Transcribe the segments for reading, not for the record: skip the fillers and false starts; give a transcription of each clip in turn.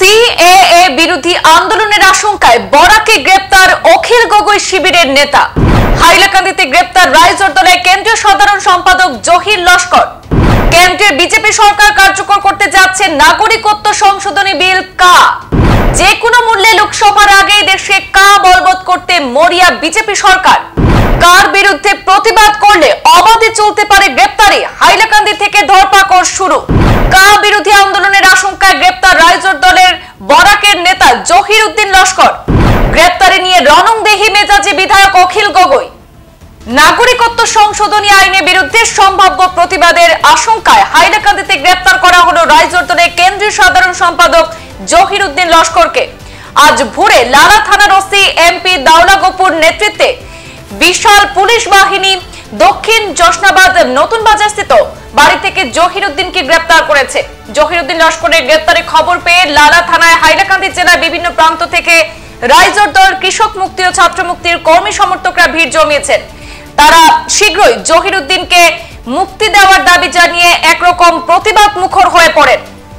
CAA বিরোধী আন্দোলনের আশঙ্কায় বরাকে গ্রেপ্তার অখিল গগৈ শিবিরের নেতা। হাইলাকান্দিতে গ্রেপ্তার রাইজোর দলের কেন্দ্রীয় সাধারণ সম্পাদক জহির লস্কর। কেন্দ্রের বিজেপি সরকার কার্যকর করতে যাচ্ছে নাগরিকত্ব সংশোধনী বিল কা। যে কোনো মূল্যে লোকসভার আগেই দেশে কা বলবৎ করতে মরিয়া বিজেপি সরকার। কার বিরুদ্ধে প্রতিবাদ করলে অবাধে চলতে পারে গ্রেপ্তারি। হাইলাকান্দি থেকে ধরপাকড় শুরু। কা বিরোধী আন্দোলনের আশঙ্কায় গ্রেপ্তার রাইজোর দলের বরাকের নেতা জহির উদ্দিন লস্কর। গ্রেপ্তারি নিয়ে রণংদেহী মেজাজে বিধায়ক অখিল গগৈ। নাগরিকত্ব সংশোধনী আইনের বিরুদ্ধে সম্ভাব্য প্রতিবাদের আশঙ্কায় হাইলাকান্দিতে গ্রেপ্তার করা হলো রাইজোর দলের কেন্দ্রীয় সাধারণ সম্পাদক জহির উদ্দিন লস্করকে। আজ ভোরে লালা থানার ওসি এমপি দাওলা গপুর নেতৃত্বে বিশাল পুলিশ বাহিনী দক্ষিণ জশনাবাদ নতুন বাজার স্থিত বাড়ি থেকে জহির উদ্দিনকে গ্রেপ্তার করেছে। জহির উদ্দিন লস্করের গ্রেপ্তারের খবর পেয়ে লালা থানায় হাইলাকান্দি জেলার বিভিন্ন প্রান্ত থেকে রাইজোর দল, কৃষক মুক্তি ও ছাত্র মুক্তির কর্মী সমর্থকরা ভিড় জমিয়েছেন। তারা শীঘ্রই জহির উদ্দিনকে মুক্তি দেওয়ার দাবি জানিয়ে একরকম প্রতিবাদ মুখর হয়ে পড়েন।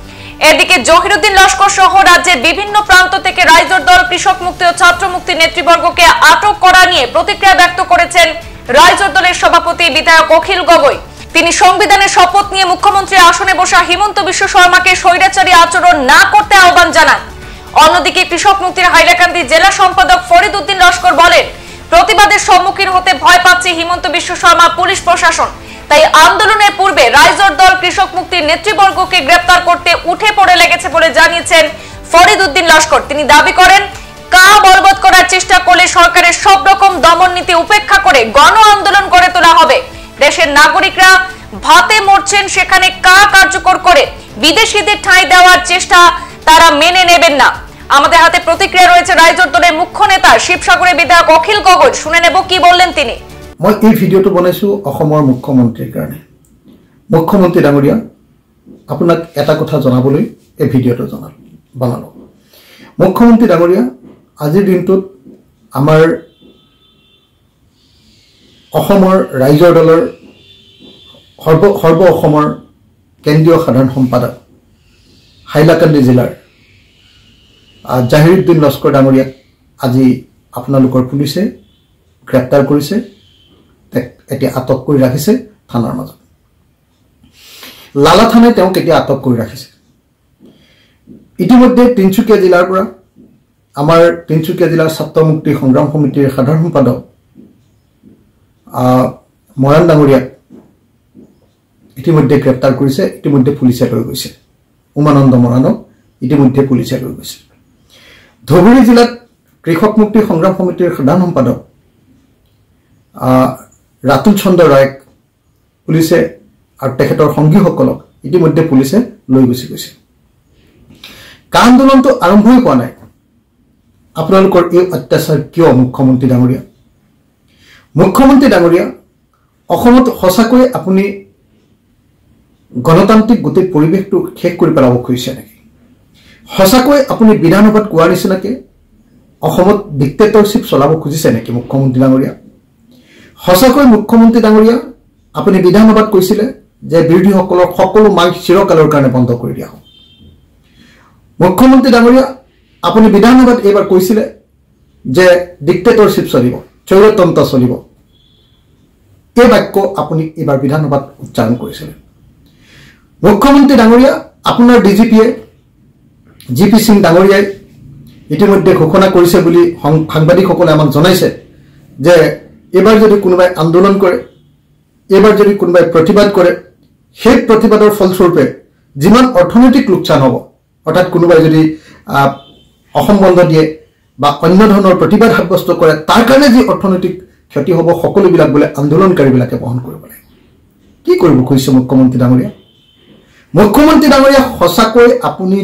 এদিকে জহির উদ্দিন লস্কর সহ রাজ্যের বিভিন্ন প্রান্ত থেকে রাইজোর দল, কৃষক মুক্তি ও ছাত্র মুক্তির নেতৃবর্গকে আটক করা নিয়ে প্রতিক্রিয়া ব্যক্ত করেছেন রাইজোর দলের সভাপতি বিধায়ক অখিল গগৈ। তিনি সংবিধানের শপথ নিয়ে মুখ্যমন্ত্রীর আসনে বসা হিমন্ত বিশ্ব শর্মাকে স্বৈরাচারী আচরণ না করতে আহ্বান জানান। অন্যদিকে কৃষক মুক্তির হাইলাকান্দি জেলা সম্পাদক ফরিদ উদ্দিন লস্কর বলেন, প্রতিবাদের সম্মুখীন হতে ভয় পাচ্ছে হিমন্ত বিশ্ব শর্মা পুলিশ প্রশাসন। তাই আন্দোলনের পূর্বে রাইজোর দল, কৃষক মুক্তির নেতৃবর্গকে গ্রেপ্তার করতে উঠে পড়ে লেগেছে বলে জানিয়েছেন ফরিদ উদ্দিন লস্কর। তিনি দাবি করেন, কা বলবৎ করার চেষ্টা করলে সরকারের সব রকম দমন নীতি উপেক্ষা করে গণ আন্দোলন গড়ে তোলা হবে। দেশের নাগরিকরা ভাতে মরছেন, সেখানে কা কার্যকর করে বিদেশিদের ঠাঁই দেওয়ার চেষ্টা তারা মেনে নেবেন না। আমাদের হাতে প্রতিক্রিয়া রয়েছে রাইজোর দলের মুখ্য নেতা শিবসাগরের বিধায়ক অখিল গগৈ। শুনে নেব কি বললেন তিনি। মই এই ভিডিওটো বনাইছো অসমৰ মুখ্যমন্ত্ৰীৰ কাৰণে। মুখ্যমন্ত্ৰী ডাঙৰীয়া, আপোনাক এটা কথা জনাবলৈ এই ভিডিওটো বনালো। মুখ্যমন্ত্ৰী ডাঙৰীয়া, আজিৰ দিনটোত আমাৰ অসমৰ ৰাইজৰ দলৰ সৰ্ব অসমৰ কেন্দ্ৰীয় সাধাৰণ সম্পাদক হাইলাকান্দি জিলাৰ জহিৰ উদ্দিন লস্কর ডাঙৰীয়াক আজি আপোনালোকৰ পুলিচে গ্ৰেপ্তাৰ কৰিছে, এতিয়া আটক কৰি ৰাখিছে থানাৰ মাজত। লালা থানাই তেওঁক এতিয়া আটক কৰি ৰাখিছে। ইতিমধ্যে তিনিচুকীয়া জিলাৰ পৰা আমাৰ তিনিচুকীয়া জিলাৰ ছাত্ৰ মুক্তি সংগ্ৰাম সমিতিৰ সাধাৰণ সম্পাদক মৰাণ ডাঙৰীয়াক ইতিমধ্যে গ্ৰেপ্তাৰ কৰিছে। ইতিমধ্যে পুলিচে লৈ গৈছে। উমানন্দ মৰাণক ইতিমধ্যে পুলিচে লৈ গৈছে। ধুবুৰী জিলাত কৃষক মুক্তি সংগ্ৰাম সমিতিৰ সাধাৰণ সম্পাদক ৰাতুল চন্দ্ৰ ৰায়ক পুলিচে আৰু তেখেতৰ সংগীসকলক ইতিমধ্যে পুলিচে লৈ গুচি গৈছে। কা আন্দোলনটো আৰম্ভই হোৱা নাই। আপোনালোকৰ এই অত্যাচাৰ কিয় মুখ্যমন্ত্ৰী ডাঙৰীয়া? মুখ্যমন্ত্ৰী ডাঙৰীয়া, অসমত সঁচাকৈ আপুনি গণতান্ত্ৰিক গোটেই পৰিৱেশটো শেষ কৰি পেলাব খুজিছে নেকি? সঁচাকৈ আপুনি বিধানসভাত কোৱাৰ নিচিনাকে অসমত ডিক্টেটৰশ্বিপ চলাব খুজিছে নেকি মুখ্যমন্ত্ৰী ডাঙৰীয়া? সঁচাকৈ মুখ্যমন্ত্ৰী ডাঙৰীয়া, আপুনি বিধানসভাত কৈছিলে যে বিৰোধীসকলৰ সকলো মাইক চিৰকালৰ কাৰণে বন্ধ কৰি দিয়া হ'ব। মুখ্যমন্ত্ৰী ডাঙৰীয়া, আপুনি বিধানসভাত এইবাৰ কৈছিলে যে ডিক্টেটৰশ্বিপ চলিব, স্বৈৰতন্ত্ৰ চলিব। এই বাক্য আপুনি এইবাৰ বিধানসভাত উচ্চাৰণ কৰিছিলে। মুখ্যমন্ত্ৰী ডাঙৰীয়া, আপোনাৰ ডিজিপিয়ে জিপি সিং ডাঙৰীয়াই ইতিমধ্যে ঘোষণা কৰিছে বুলি সাংবাদিকসকলে আমাক জনাইছে যে এইবাৰ যদি কোনোবাই আন্দোলন কৰে, এইবাৰ যদি কোনোবাই প্ৰতিবাদ কৰে, সেই প্ৰতিবাদৰ ফলস্বৰূপে যিমান অৰ্থনৈতিক লোকচান হ'ব, অৰ্থাৎ কোনোবাই যদি অসম বন্ধ দিয়ে বা অন্য ধৰণৰ প্ৰতিবাদ সাব্যস্ত কৰে, তাৰ কাৰণে যি অৰ্থনৈতিক ক্ষতি হ'ব, সকলোবিলাক বোলে আন্দোলনকাৰীবিলাকে বহন কৰিব লাগে। কি কৰিব খুজিছে মুখ্যমন্ত্ৰী ডাঙৰীয়া? মুখ্যমন্ত্ৰী ডাঙৰীয়া, সঁচাকৈ আপুনি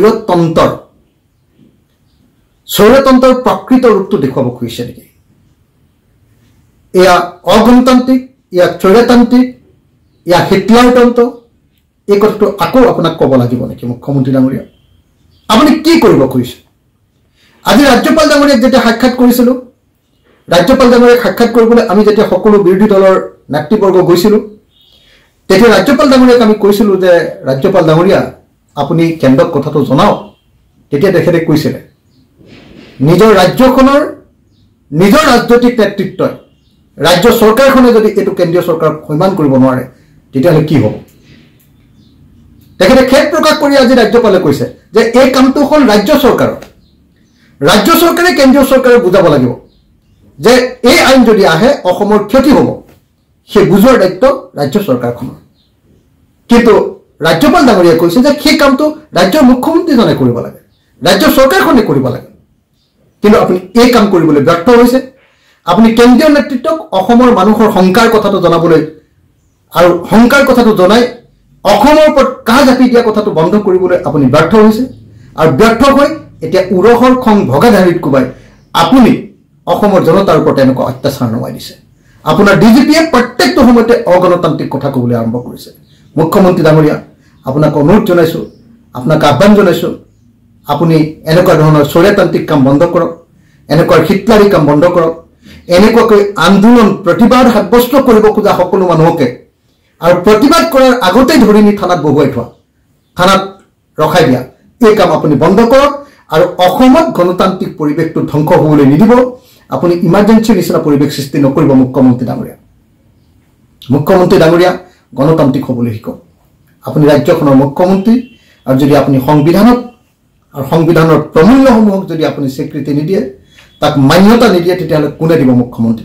স্বৈৰতন্ত্ৰৰ প্ৰকৃত ৰূপটো দেখুৱাব খুজিছে নেকি? এয়া অগণতান্ত্ৰিক, এয়া স্বৈৰতান্ত্ৰিক, এয়া হিটলাৰতন্ত্ৰ, এই কথাটো আকৌ আপোনাক ক'ব লাগিব নেকি মুখ্যমন্ত্ৰী ডাঙৰীয়া? আপুনি কি কৰিব খুজিছে? আজি ৰাজ্যপাল ডাঙৰীয়াক যেতিয়া সাক্ষাৎ কৰিছিলোঁ, ৰাজ্যপাল ডাঙৰীয়াক সাক্ষাৎ কৰিবলৈ আমি যেতিয়া সকলো বিৰোধী দলৰ নেতৃবৰ্গ গৈছিলোঁ, তেতিয়া ৰাজ্যপাল ডাঙৰীয়াক আমি কৈছিলোঁ যে ৰাজ্যপাল ডাঙৰীয়া, আপুনি কেন্দ্ৰক কথাটো জনাওক, তেতিয়া তেখেতে কৈছিলে নিজৰ ৰাজ্যখনৰ নিজৰ ৰাজনৈতিক নেতৃত্বই ৰাজ্য চৰকাৰখনে যদি এইটো কেন্দ্ৰীয় চৰকাৰক সন্মান কৰিব নোৱাৰে তেতিয়াহ'লে কি হ'ব তেখেতে খেদ প্ৰকাশ কৰি আজি ৰাজ্যপালে কৈছে যে এই কামটো হ'ল ৰাজ্য চৰকাৰৰ ৰাজ্য চৰকাৰে কেন্দ্ৰীয় চৰকাৰে বুজাব লাগিব যে এই আইন যদি আহে অসমৰ ক্ষতি হ'ব সেই বুজোৱাৰ দায়িত্ব ৰাজ্য চৰকাৰখনৰ কিন্তু ৰাজ্যপাল ডাঙৰীয়াই কৈছে যে সেই কামটো ৰাজ্যৰ মুখ্যমন্ত্ৰীজনে কৰিব লাগে ৰাজ্য চৰকাৰখনে কৰিব লাগে কিন্তু আপুনি এই কাম কৰিবলৈ ব্যৰ্থ হৈছে আপুনি কেন্দ্ৰীয় নেতৃত্বক অসমৰ মানুহৰ সংকাৰ কথাটো জনাবলৈ আৰু সংকাৰ কথাটো জনাই অসমৰ ওপৰত কাজ জাপি দিয়া কথাটো বন্ধ কৰিবলৈ আপুনি ব্যৰ্থ হৈছে আৰু ব্যৰ্থ হৈ এতিয়া উৰহৰ খং ভগাধাৰীত কোবাই আপুনি অসমৰ জনতাৰ ওপৰত এনেকুৱা অত্যাচাৰ নমাই দিছে আপোনাৰ ডিজিপিয়ে প্ৰত্যেকটো সময়তে অগণতান্ত্ৰিক কথা ক'বলৈ আৰম্ভ কৰিছে মুখ্যমন্ত্ৰী ডাঙৰীয়া আপোনাক অনুৰোধ জনাইছোঁ আপোনাক আহ্বান জনাইছোঁ আপুনি এনেকুৱা ধৰণৰ স্বৈৰতান্ত্ৰিক কাম বন্ধ কৰক এনেকুৱা হিটলাৰী কাম বন্ধ কৰক এনেকুৱাকৈ আন্দোলন প্ৰতিবাদ সাব্যস্ত কৰিব খোজা সকলো মানুহকে আৰু প্ৰতিবাদ কৰাৰ আগতেই ধৰি নি থানাত বহুৱাই থোৱা থানাত ৰখাই দিয়া এই কাম আপুনি বন্ধ কৰক আৰু অসমত গণতান্ত্ৰিক পৰিৱেশটো ধ্বংস হ'বলৈ নিদিব আপুনি ইমাৰ্জেন্সিৰ নিচিনা পৰিৱেশ সৃষ্টি নকৰিব মুখ্যমন্ত্ৰী ডাঙৰীয়া গণতান্ত্ৰিক হ'বলৈ শিকক আপুনি ৰাজ্যখনৰ মুখ্যমন্ত্ৰী আৰু যদি আপুনি সংবিধানত আৰু সংবিধানৰ প্ৰমূল্যসমূহক যদি আপুনি স্বীকৃতি নিদিয়ে তাক মান্যতা নিদিয়ে তেতিয়াহ'লে কোনে দিব মুখ্যমন্ত্ৰী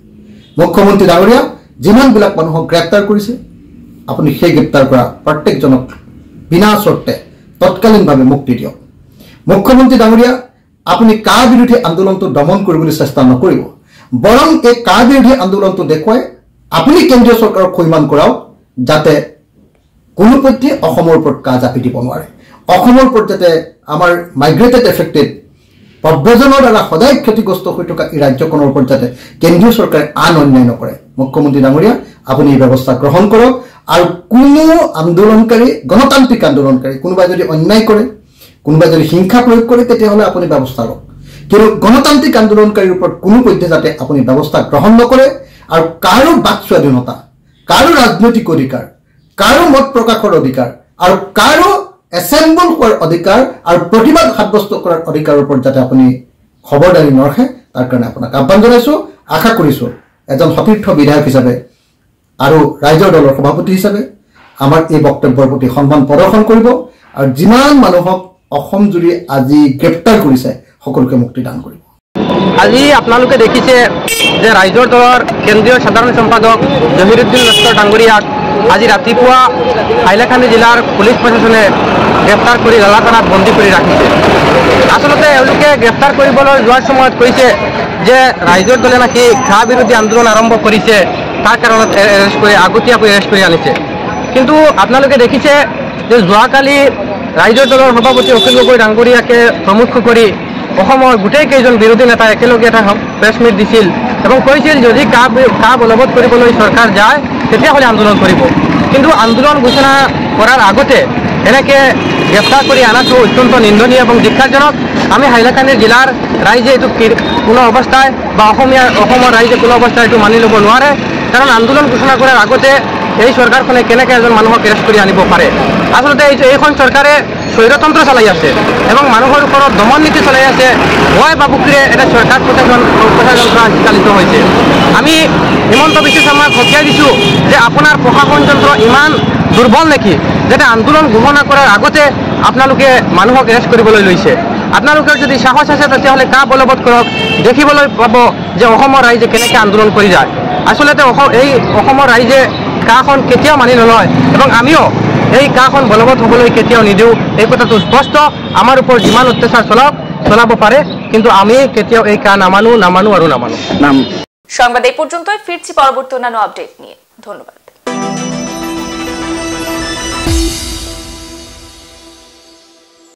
ডাঙৰীয়া যিমানবিলাক মানুহক গ্ৰেপ্তাৰ কৰিছে আপুনি সেই গ্ৰেপ্তাৰ কৰা প্ৰত্যেকজনক বিনা চৰ্তে তৎকালীনভাৱে মুক্তি দিয়ক মুখ্যমন্ত্ৰী ডাঙৰীয়া আপুনি কা বিৰোধী আন্দোলনটো দমন কৰিবলৈ চেষ্টা নকৰিব বৰং এই কা বিৰোধী আন্দোলনটো দেখুৱাই আপুনি কেন্দ্ৰীয় চৰকাৰক সন্মান কৰাওক যাতে কোনোপধ্যে অসমৰ ওপৰত কা জাপি দিব নোৱাৰে অসমৰ ওপৰত যাতে আমাৰ মাইগ্ৰেটেড এফেক্টেড প্ৰব্ৰজনৰ দ্বাৰা সদায় ক্ষতিগ্ৰস্ত হৈ থকা এই ৰাজ্যখনৰ ওপৰত যাতে কেন্দ্ৰীয় চৰকাৰে আন অন্যায় নকৰে মুখ্যমন্ত্ৰী ডাঙৰীয়া আপুনি এই ব্যৱস্থা গ্ৰহণ কৰক আৰু কোনো আন্দোলনকাৰী গণতান্ত্ৰিক আন্দোলনকাৰী কোনোবাই যদি অন্যায় কৰে কোনোবাই যদি হিংসা প্ৰয়োগ কৰে তেতিয়াহ'লে আপুনি ব্যৱস্থা লওক কিন্তু গণতান্ত্ৰিক আন্দোলনকাৰীৰ ওপৰত কোনোপধ্যে যাতে আপুনি ব্যৱস্থা গ্ৰহণ নকৰে আৰু কাৰো বাক স্বাধীনতা কাৰো ৰাজনৈতিক অধিকাৰ কাৰো মত প্ৰকাশৰ অধিকাৰ আৰু কাৰো এছেম্বল হোৱাৰ অধিকাৰ আৰু প্ৰতিবাদ সাব্যস্ত কৰাৰ অধিকাৰৰ ওপৰত যাতে আপুনি খবৰদাৰী নৰখে তাৰ কাৰণে আপোনাক আহ্বান জনাইছোঁ আশা কৰিছোঁ এজন সতীৰ্থ বিধায়ক হিচাপে আৰু ৰাইজৰ দলৰ সভাপতি হিচাপে আমাৰ এই বক্তব্যৰ প্ৰতি সন্মান প্ৰদৰ্শন কৰিব আৰু যিমান মানুহক অসম জুৰি আজি গ্ৰেপ্তাৰ কৰিছে সকলোকে মুক্তি দান কৰিব আজি আপোনালোকে দেখিছে যে ৰাইজৰ দলৰ কেন্দ্ৰীয় সাধাৰণ সম্পাদক জহিৰুদ্দিন লস্কৰ ডাঙৰীয়াক আজি ৰাতিপুৱা হাইলাকান্দি জিলাৰ পুলিচ প্ৰশাসনে গ্ৰেপ্তাৰ কৰি লালাকানাত বন্দী কৰি ৰাখিছে আচলতে এওঁলোকে গ্ৰেপ্তাৰ কৰিবলৈ যোৱাৰ সময়ত কৈছে যে ৰাইজৰ দলে নাকি ঘা বিৰোধী আন্দোলন আৰম্ভ কৰিছে তাৰ কাৰণত এৰেষ্ট কৰি আগতীয়াকৈ এৰেষ্ট কৰি আনিছে কিন্তু আপোনালোকে দেখিছে যে যোৱাকালি ৰাইজৰ দলৰ সভাপতি অখিল গগৈ ডাঙৰীয়াকে প্ৰমুখ কৰি অসমৰ গোটেই কেইজন বিৰোধী নেতা একেলগে এটা প্ৰেছ মিট দিছিল এবং কৈছিল যদি কা বলবৎ কৰিবলৈ চৰকাৰ যায় তেতিয়াহ'লে আন্দোলন কৰিব কিন্তু আন্দোলন ঘোষণা কৰাৰ আগতে এনেকৈ গ্ৰেপ্তাৰ কৰি অনাটো অত্যন্ত নিন্দনীয় এবং ধিক্কাৰজনক আমি হাইলাকান্দি জিলাৰ ৰাইজে এইটো কোনো অৱস্থায় বা অসমৰ ৰাইজে কোনো অৱস্থায় এইটো মানি ল'ব নোৱাৰে কাৰণ আন্দোলন ঘোষণা কৰাৰ আগতে এই চৰকাৰখনে কেনেকৈ এজন মানুহক এৰেষ্ট কৰি আনিব পাৰে আচলতে এইখন চৰকাৰে স্বৈৰতন্ত্ৰ চলাই আছে এবং মানুহৰ ওপৰত দমন নীতি চলাই আছে ভয় বাবুকিৰে এটা চৰকাৰ প্ৰশাসন চালিত হৈছে আমি হিমন্ত বিশ্ব শৰ্মাক সকীয়াই দিছোঁ যে আপোনাৰ প্ৰশাসন যন্ত্ৰ ইমান দুৰ্বল নেকি যাতে আন্দোলন ঘোষণা কৰাৰ আগতে আপোনালোকে মানুহক এৰেষ্ট কৰিবলৈ লৈছে আপোনালোকৰ যদি সাহস আছে তেতিয়াহ'লে কা বলবৎ কৰক দেখিবলৈ পাব যে অসমৰ ৰাইজে কেনেকৈ আন্দোলন কৰি যায় আচলতে এই অসমৰ ৰাইজে কাখন কেতিয়াও মানি নলয় এবং আমিও এই কাখন বলবৎ হ'বলৈ কেতিয়াও নিদিওঁ এই কথাটো স্পষ্ট আমাৰ ওপৰত যিমান অত্যাচাৰ চলাব পাৰে কিন্তু আমি কেতিয়াও এই কা নামানো আৰু নামানো সংবাদ এই পর্যন্তই ফিরছি পরবর্তী অন্যান্য আপডেট নিয়ে ধন্যবাদ